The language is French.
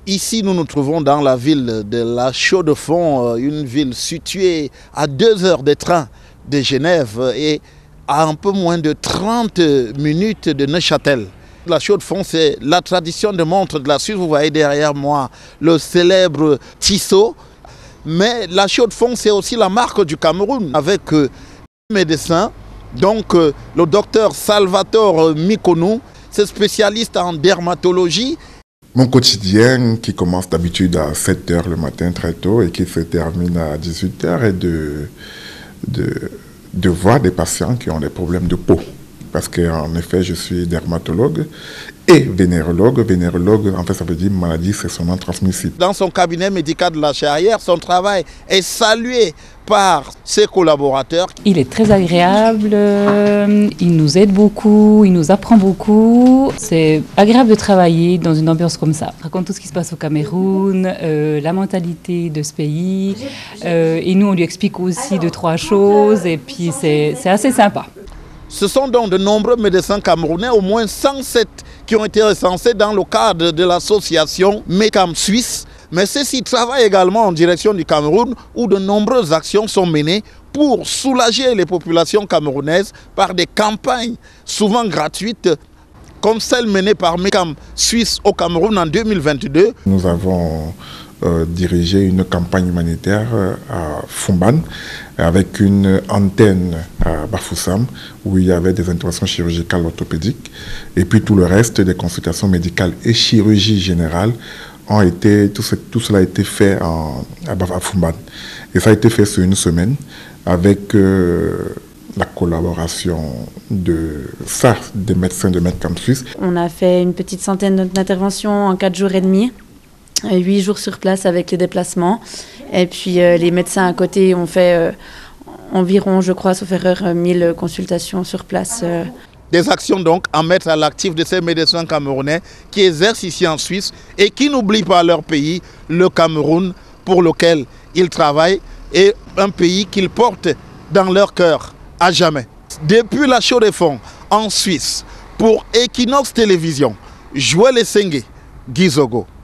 Ici, nous nous trouvons dans la ville de La Chaux-de-Fonds, une ville située à 2 heures de train de Genève et à un peu moins de 30 minutes de Neuchâtel. La Chaux-de-Fonds, c'est la tradition de montre de la Suisse. Vous voyez derrière moi le célèbre Tissot. Mais la Chaux-de-Fonds, c'est aussi la marque du Cameroun avec médecin. Donc le docteur Salvatore Mikonou, c'est spécialiste en dermatologie. Mon quotidien, qui commence d'habitude à 7 h le matin très tôt et qui se termine à 18 h, est de voir des patients qui ont des problèmes de peau. Parce qu'en effet, je suis dermatologue et vénérologue. Vénérologue, en fait, ça veut dire maladie sexuellement transmissible. Dans son cabinet médical de la Charrière, son travail est salué par ses collaborateurs. Il est très agréable, il nous aide beaucoup, il nous apprend beaucoup. C'est agréable de travailler dans une ambiance comme ça. Il raconte tout ce qui se passe au Cameroun, la mentalité de ce pays. Et nous, on lui explique aussi 2-3 choses. Et puis, c'est assez sympa. Ce sont donc de nombreux médecins camerounais, au moins 107 qui ont été recensés dans le cadre de l'association MECAM Suisse. Mais ceux-ci travaillent également en direction du Cameroun où de nombreuses actions sont menées pour soulager les populations camerounaises par des campagnes souvent gratuites comme celle menée par MECAM Suisse au Cameroun en 2022. Nous avons dirigé une campagne humanitaire à Fumban avec une antenne à Bafoussam où il y avait des interventions chirurgicales orthopédiques et puis tout le reste des consultations médicales et chirurgie générale ont été, tout cela a été fait à Fumban. Et ça a été fait sur une semaine avec la collaboration des médecins de MECAM Suisse. On a fait une petite centaine d'interventions en 4 jours et demi. 8 jours sur place avec les déplacements. Et puis les médecins à côté ont fait environ, je crois, sauf erreur, 1000 consultations sur place. Des actions donc à mettre à l'actif de ces médecins camerounais qui exercent ici en Suisse et qui n'oublient pas leur pays, le Cameroun, pour lequel ils travaillent, et un pays qu'ils portent dans leur cœur à jamais. Depuis La Chaux-de-Fonds, en Suisse, pour Equinox Télévision, Joël Essengue, Guy Zogo.